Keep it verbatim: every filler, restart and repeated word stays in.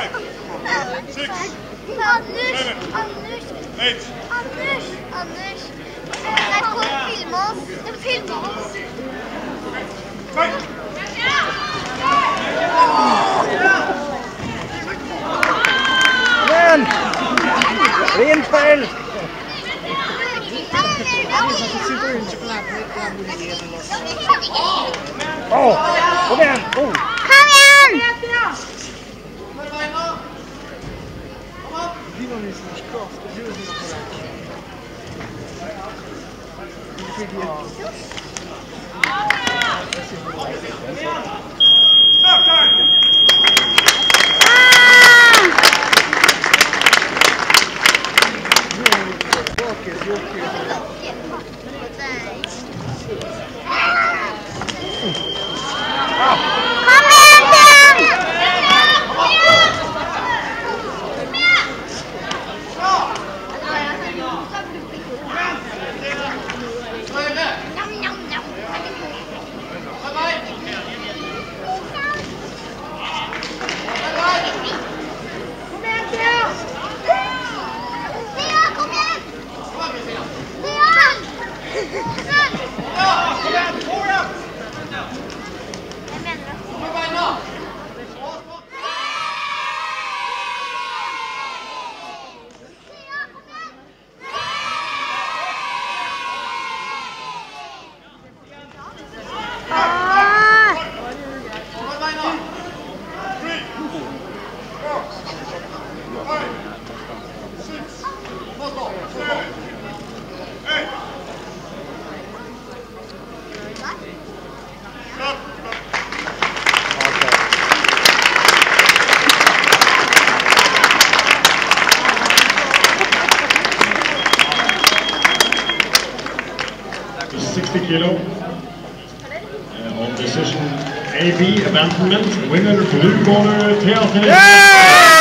Five, six, Anders, seven, Anders, eight. Anders, Anders. N R K filmer oss. De filmer oss. Fight! Men! Ren feil! Åh, kom igjen! Oh. Kom igjen! Stop time! sixty kilo. Uh, on decision A B abandonment. Winner blue corner, Thea.